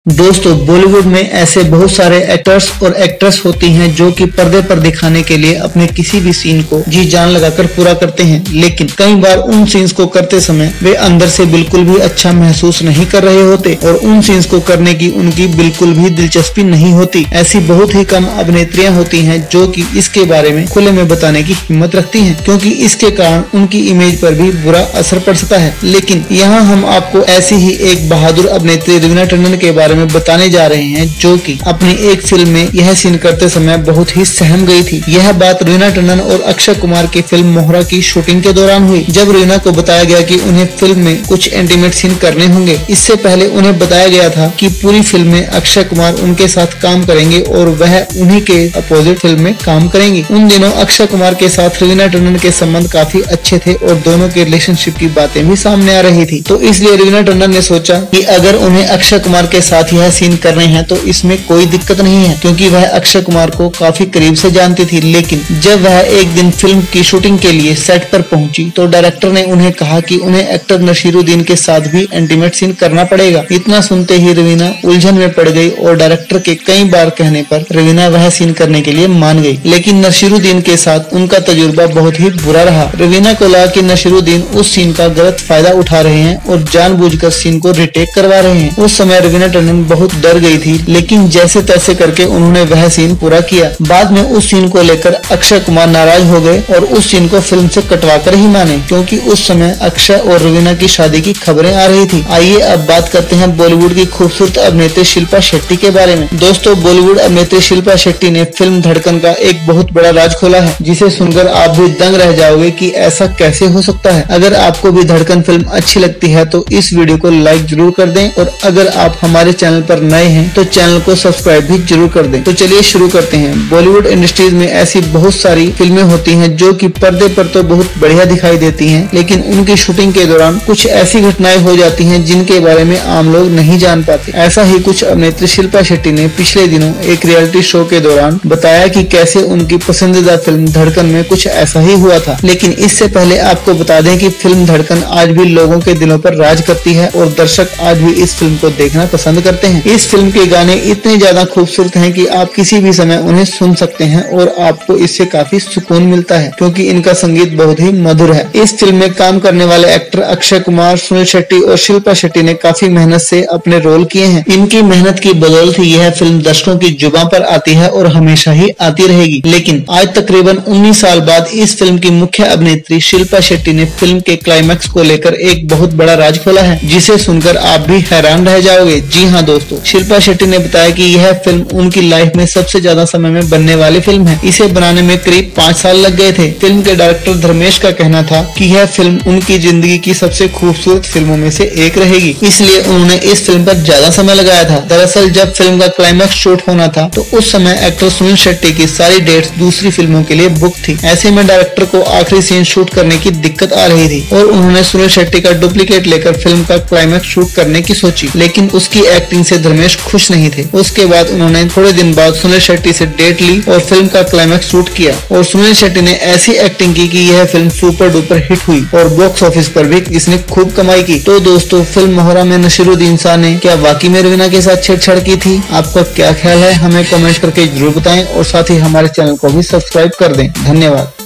दोस्तों, बॉलीवुड में ऐसे बहुत सारे एक्टर्स और एक्ट्रेस होती हैं जो कि पर्दे पर दिखाने के लिए अपने किसी भी सीन को जी जान लगाकर पूरा करते हैं, लेकिन कई बार उन सीन्स को करते समय वे अंदर से बिल्कुल भी अच्छा महसूस नहीं कर रहे होते और उन सीन्स को करने की उनकी बिल्कुल भी दिलचस्पी नहीं होती। ऐसी बहुत ही कम अभिनेत्रियां होती हैं जो कि इसके बारे में खुले में बताने की हिम्मत रखती हैं, क्योंकि इसके कारण उनकी इमेज पर भी बुरा असर पड़ सकता है। लेकिन यहाँ हम आपको ऐसी ही एक बहादुर अभिनेत्री रवीना टंडन के बारे में बताने जा रहे हैं जो कि अपनी एक फिल्म में यह सीन करते समय बहुत ही सहम गई थी। यह बात रवीना टंडन और अक्षय कुमार की फिल्म मोहरा की शूटिंग के दौरान हुई, जब रवीना को बताया गया कि उन्हें फिल्म में कुछ इंटीमेट सीन करने होंगे। इससे पहले उन्हें बताया गया था कि पूरी फिल्म में अक्षय कुमार उनके साथ काम करेंगे और वह उन्हीं के अपोजिट फिल्म में काम करेंगे। उन दिनों अक्षय कुमार के साथ रवीना टंडन के संबंध काफी अच्छे थे और दोनों के रिलेशनशिप की बातें भी सामने आ रही थी। तो इसलिए रवीना टंडन ने सोचा कि अगर उन्हें अक्षय कुमार के साथ यह सीन करने हैं तो इसमें कोई दिक्कत नहीं है, क्योंकि वह अक्षय कुमार को काफी करीब से जानती थी। लेकिन जब वह एक दिन फिल्म की शूटिंग के लिए सेट पर पहुंची तो डायरेक्टर ने उन्हें कहा कि उन्हें एक्टर नसीरुद्दीन के साथ भी इंटीमेट सीन करना पड़ेगा। इतना सुनते ही रवीना उलझन में पड़ गई और डायरेक्टर के कई बार कहने पर रवीना वह सीन करने के लिए मान गई। लेकिन नसीरुद्दीन के साथ उनका तजुर्बा बहुत ही बुरा रहा। रवीना को लगा कि नसीरुद्दीन उस सीन का गलत फायदा उठा रहे हैं और जानबूझकर सीन को रिटेक करवा रहे हैं। उस समय रवीना टंडन बहुत डर गई थी, लेकिन जैसे तैसे करके उन्होंने वह सीन पूरा किया। बाद में उस सीन को लेकर अक्षय कुमार नाराज हो गए और उस सीन को फिल्म से कटवाकर ही माने, क्योंकि उस समय अक्षय और रवीना की शादी की खबरें आ रही थी। आइए अब बात करते हैं बॉलीवुड की खूबसूरत अभिनेत्री शिल्पा शेट्टी के बारे में। दोस्तों, बॉलीवुड अभिनेत्री शिल्पा शेट्टी ने फिल्म धड़कन का एक बहुत बड़ा राज खोला है, जिसे सुनकर आप भी दंग रह जाओगे कि ऐसा कैसे हो सकता है। अगर आपको भी धड़कन फिल्म अच्छी लगती है तो इस वीडियो को लाइक जरूर कर दें और अगर आप हमारे चैनल पर नए हैं तो चैनल को सब्सक्राइब भी जरूर कर दें। तो चलिए शुरू करते हैं। बॉलीवुड इंडस्ट्रीज में ऐसी बहुत सारी फिल्में होती हैं जो कि पर्दे पर तो बहुत बढ़िया दिखाई देती हैं, लेकिन उनकी शूटिंग के दौरान कुछ ऐसी घटनाएं हो जाती हैं जिनके बारे में आम लोग नहीं जान पाते। ऐसा ही कुछ अभिनेत्री शिल्पा शेट्टी ने पिछले दिनों एक रियलिटी शो के दौरान बताया कि कैसे उनकी पसंदीदा फिल्म धड़कन में कुछ ऐसा ही हुआ था। लेकिन इससे पहले आपको बता दें कि फिल्म धड़कन आज भी लोगों के दिलों पर राज करती है और दर्शक आज भी इस फिल्म को देखना पसंद करते हैं। इस फिल्म के गाने इतने ज्यादा खूबसूरत हैं कि आप किसी भी समय उन्हें सुन सकते हैं और आपको इससे काफी सुकून मिलता है, क्योंकि इनका संगीत बहुत ही मधुर है। इस फिल्म में काम करने वाले एक्टर अक्षय कुमार, सुनील शेट्टी और शिल्पा शेट्टी ने काफी मेहनत से अपने रोल किए हैं। इनकी मेहनत की बदौलत ही यह फिल्म दर्शकों की जुबान पर आती है और हमेशा ही आती रहेगी। लेकिन आज तकरीबन 19 साल बाद इस फिल्म की मुख्य अभिनेत्री शिल्पा शेट्टी ने फिल्म के क्लाइमैक्स को लेकर एक बहुत बड़ा राज खोला है, जिसे सुनकर आप भी हैरान रह जाओगे। जी हाँ दोस्तों, शिल्पा शेट्टी ने बताया कि यह फिल्म उनकी लाइफ में सबसे ज्यादा समय में बनने वाली फिल्म है। इसे बनाने में करीब 5 साल लग गए थे। फिल्म के डायरेक्टर धर्मेश का कहना था कि यह फिल्म उनकी जिंदगी की सबसे खूबसूरत फिल्मों में से एक रहेगी, इसलिए उन्होंने इस फिल्म पर ज्यादा समय लगाया था। दरअसल जब फिल्म का क्लाइमैक्स शूट होना था तो उस समय एक्टर सुनील शेट्टी की सारी डेट्स दूसरी फिल्मों के लिए बुक थी। ऐसे में डायरेक्टर को आखिरी सीन शूट करने की दिक्कत आ रही थी और उन्होंने सुनील शेट्टी का डुप्लीकेट लेकर फिल्म का क्लाइमैक्स शूट करने की सोची, लेकिन उसकी एक्टिंग से धर्मेश खुश नहीं थे। उसके बाद उन्होंने थोड़े दिन बाद सुनील शेट्टी से डेट ली और फिल्म का क्लाइमैक्स शूट किया और सुनील शेट्टी ने ऐसी एक्टिंग की कि यह फिल्म सुपर डुपर हिट हुई और बॉक्स ऑफिस पर भी इसने खूब कमाई की। तो दोस्तों, फिल्म मोहरा में नसीरुद्दीन शाह ने क्या वाकई में रवीना के साथ छेड़छाड़ की थी? आपका क्या ख्याल है? हमें कमेंट करके जरूर बताएं और साथ ही हमारे चैनल को भी सब्सक्राइब कर दें। धन्यवाद।